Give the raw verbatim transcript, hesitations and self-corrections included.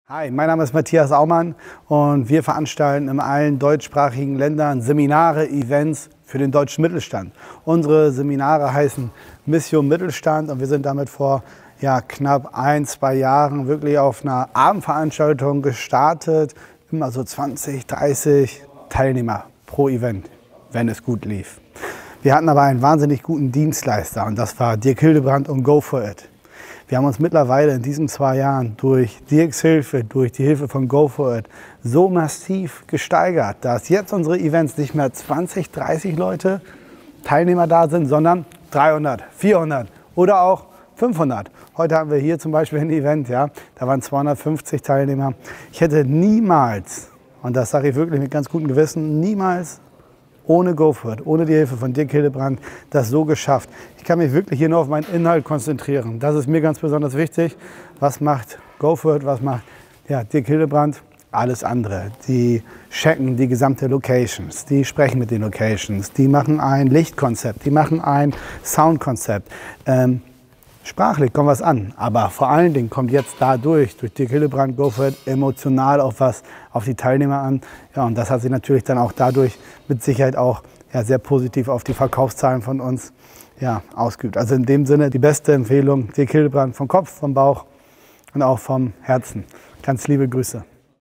Hi, mein Name ist Matthias Aumann und wir veranstalten in allen deutschsprachigen Ländern Seminare, Events für den deutschen Mittelstand. Unsere Seminare heißen Mission Mittelstand und wir sind damit vor ja, knapp ein, zwei Jahren wirklich auf einer Abendveranstaltung gestartet. Immer so zwanzig, dreißig Teilnehmer pro Event, wenn es gut lief. Wir hatten aber einen wahnsinnig guten Dienstleister und das war Dirk Hildebrandt und Go For It. Wir haben uns mittlerweile in diesen zwei Jahren durch Dirks Hilfe, durch die Hilfe von Go For It so massiv gesteigert, dass jetzt unsere Events nicht mehr zwanzig, dreißig Leute, Teilnehmer da sind, sondern dreihundert, vierhundert oder auch fünfhundert. Heute haben wir hier zum Beispiel ein Event, ja, da waren zweihundertfünfzig Teilnehmer. Ich hätte niemals, und das sage ich wirklich mit ganz gutem Gewissen, niemals ohne Go For It, ohne die Hilfe von Dirk Hildebrandt, das so geschafft. Ich kann mich wirklich hier nur auf meinen Inhalt konzentrieren. Das ist mir ganz besonders wichtig. Was macht Go For It, was macht ja, Dirk Hildebrandt? Alles andere. Die checken die gesamte Locations, die sprechen mit den Locations, die machen ein Lichtkonzept, die machen ein Soundkonzept. Ähm, Sprachlich kommt was an, aber vor allen Dingen kommt jetzt dadurch, durch Dirk Hildebrandt, Go For It, emotional auch was auf die Teilnehmer an. Ja, und das hat sich natürlich dann auch dadurch mit Sicherheit auch ja, sehr positiv auf die Verkaufszahlen von uns ja, ausgeübt. Also in dem Sinne die beste Empfehlung, Dirk Hildebrandt vom Kopf, vom Bauch und auch vom Herzen. Ganz liebe Grüße.